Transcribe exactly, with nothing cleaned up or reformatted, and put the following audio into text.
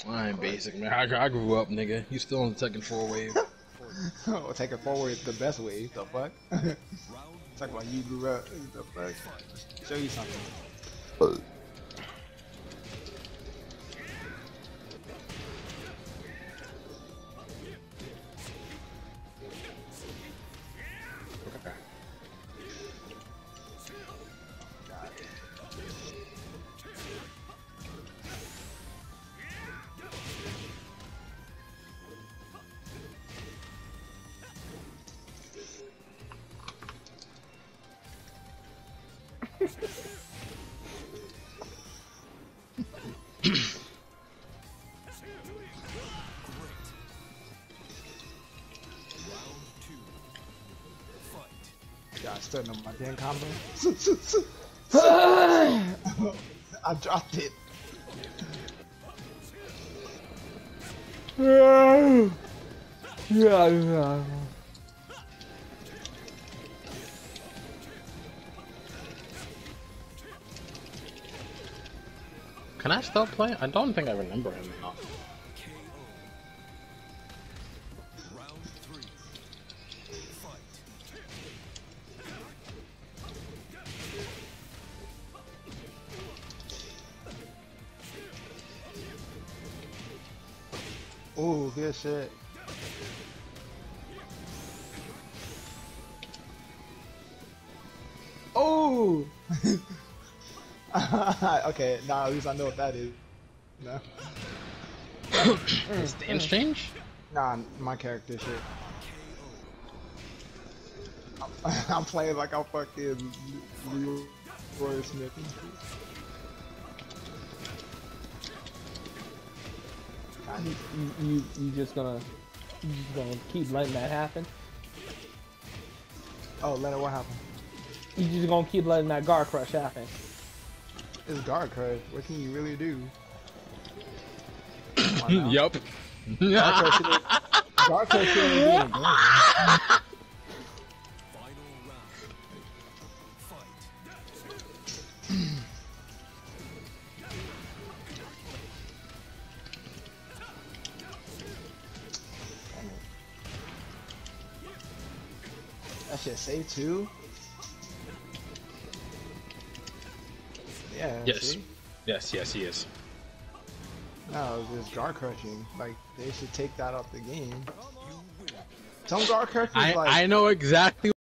I ain't basic, man. I, I grew up, nigga. You still on the Tekken four wave. Oh, Tekken four is the best wave. The fuck? Talk about you grew up. The fuck? Show you something. Yeah, I still know my damn combo. I dropped it. Yeah, yeah. Can I stop playing? I don't think I remember him enough. Ooh, good shit. Oh! Okay, now at least I know what that is. No. Stance change? Nah, my character shit. I'm, I'm playing like I'm fucking Leroy Smith. You, you, you, you just gonna, you just gonna keep letting that happen? Oh, let it what happen? You just gonna keep letting that guard crush happen? It's guard crush. What can you really do? Yup. Guard crush shouldn't, guard crush shouldn't be in a game. That shit save too? Yeah. Yes. See? Yes, yes, he is. No, it's just guard crushing. Like, they should take that off the game. Some guard crushing I, like... I know exactly